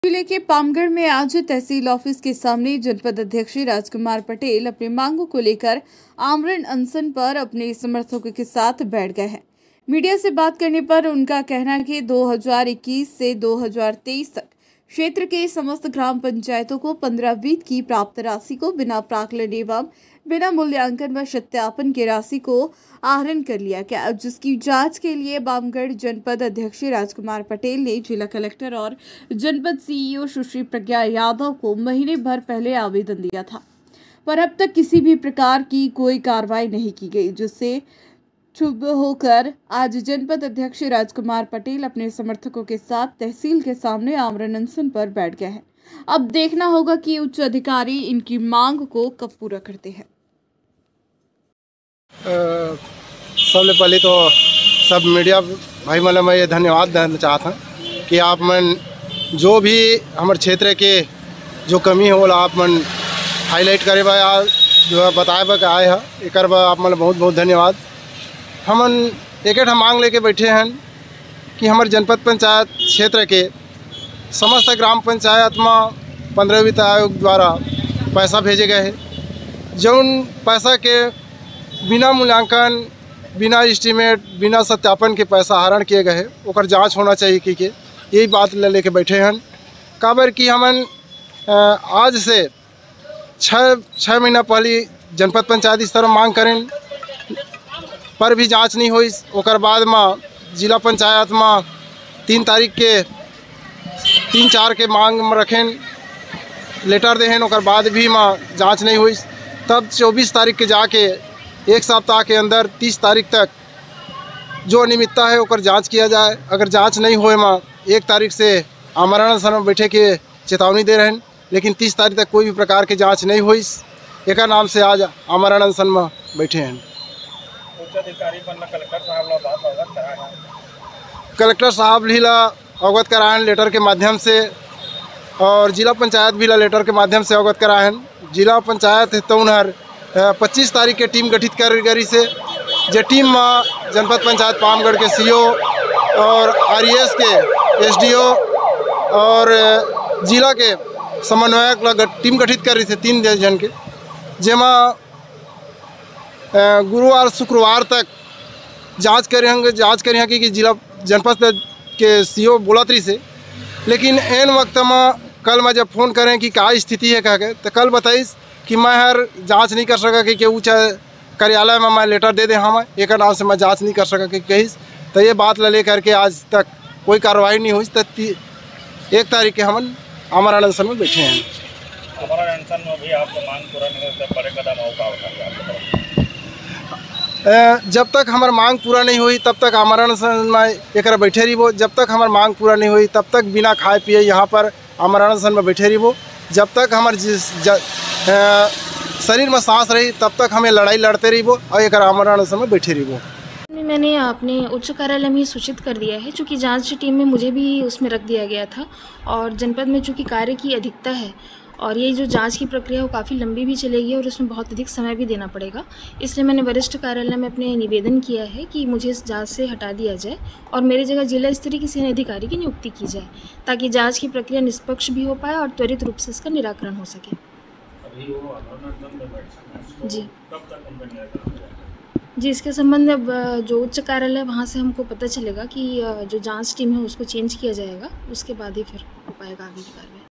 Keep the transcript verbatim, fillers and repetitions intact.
जिले के पामगढ़ में आज तहसील ऑफिस के सामने जनपद अध्यक्ष राजकुमार पटेल अपनी मांगों को लेकर आमरण अनशन पर अपने समर्थकों के साथ बैठ गए हैं। मीडिया से बात करने पर उनका कहना है कि दो हज़ार इक्कीस से दो हज़ार तेईस तक क्षेत्र के समस्त ग्राम पंचायतों को पंद्रह वीत की प्राप्त राशि को बिना प्राक्कलन एवं बिना मूल्यांकन व सत्यापन के राशि को आहरण कर लिया गया, जिसकी जांच के लिए पामगढ़ जनपद अध्यक्ष राजकुमार पटेल ने जिला कलेक्टर और जनपद सीईओ सुश्री प्रज्ञा यादव को महीने भर पहले आवेदन दिया था, पर अब तक किसी भी प्रकार की कोई कार्रवाई नहीं की गई, जिससे क्षुब्ध होकर आज जनपद अध्यक्ष राजकुमार पटेल अपने समर्थकों के साथ तहसील के सामने आमरण अनशन पर बैठ गए हैं। अब देखना होगा कि उच्च अधिकारी इनकी मांग को कब पूरा करते हैं। सबसे पहले तो सब मीडिया भाई मतलब मैं ये धन्यवाद देना चाहता हूँ कि आप मन जो भी हमारे क्षेत्र के जो कमी हो आप मन हाईलाइट करे बा जो बताए बा आए है एक आप मतलब बहुत बहुत धन्यवाद। हमन एक हम मांग लेके बैठे हैं कि हमारे जनपद पंचायत क्षेत्र के समस्त ग्राम पंचायत में पंद्रह वित्त आयोग द्वारा पैसा भेजे गए हैं, जौन पैसा के बिना मूल्यांकन बिना एस्टीमेट बिना सत्यापन के पैसा आहरण किए गए हैं, ओकर जांच होना चाहिए कि के यही बात ले लेके बैठे हैं। काबर कि हमन आज से छः छः महीना पहले जनपद पंचायत स्तर में मांग करें पर भी जांच नहीं हुई। ओकर बाद में जिला पंचायत में तीन तारीख के तीन चार के मांग में रखें लेटर दें, ओकर बाद भी में जांच नहीं हुई। तब चौबीस तारीख के जाके एक सप्ताह के अंदर तीस तारीख तक जो अनियमितता है ओकर जांच किया जाए। अगर जांच नहीं हुए में एक तारीख से आमरण अनशन में बैठे के चेतावनी दे रहे हैं, लेकिन तीस तारीख तक कोई भी प्रकार की जांच नहीं हुई। एक नाम से आज आमरण अनशन में बैठे हैं। कलेक्टर साहब भी ला अवगत कराएं लेटर के माध्यम से, और जिला पंचायत भी ला लेटर के माध्यम से अवगत कराएं। जिला पंचायत तो उन्हर पच्चीस तारीख के टीम गठित कर गरी से जे टीम में जनपद पंचायत पामगढ़ के सीओ और आरईएस के एसडीओ और जिला के समन्वयक ला टीम गठित कर रही से तीन जन के, जेमा गुरुवार शुक्रवार तक जांच करे होंगे जांच करे कि जिला जनपद के सीओ बोला तरी से, लेकिन एन वक्त में कल मैं जब फ़ोन करें कि क्या स्थिति है कह के, तो कल बताइस कि मैं हर जांच नहीं कर सका कि उच्च कार्यालय में मैं लेटर दे दे हम एक नाम से मैं जांच नहीं कर सका कि कहीं। तो ये बात ले करके आज तक कोई कार्रवाई नहीं हुई। तो एक तारीख के हम आमरण अनशन में बैठे हैं। आमरण अनशन में भी आपको मांग पूरा नहीं होता, बड़े कदम होगा। जब तक हमार मांग पूरा नहीं हुई तब तक आमरण अनशन में एक बैठे रही वो। जब तक हमार मांग पूरा नहीं हुई तब तक बिना खाए पिए यहाँ पर आमरण अनशन में बैठे रही वो। जब तक हमार शरीर में सांस रही तब तक हमें लड़ाई लड़ते रही वो और एक आमरण अनशन में बैठे रही वो। मैंने अपने उच्च कार्यालय में सूचित कर दिया है, चूँकि जांच टीम में मुझे भी उसमें रख दिया गया था, और जनपद में चूँकि कार्य की अधिकता है और ये जो जांच की प्रक्रिया वो काफ़ी लंबी भी चलेगी और इसमें बहुत अधिक समय भी देना पड़ेगा, इसलिए मैंने वरिष्ठ कार्यालय में अपने निवेदन किया है कि मुझे इस जांच से हटा दिया जाए और मेरी जगह जिला स्तरीय किसी अधिकारी की नियुक्ति की जाए, ताकि जांच की प्रक्रिया निष्पक्ष भी हो पाए और त्वरित रूप से इसका निराकरण हो सके। जी जी इसके संबंध में जो उच्च कार्यालय वहाँ से हमको पता चलेगा कि जो जाँच टीम है उसको चेंज किया जाएगा, उसके बाद ही फिर हो पाएगा आगे की कार्रवाई।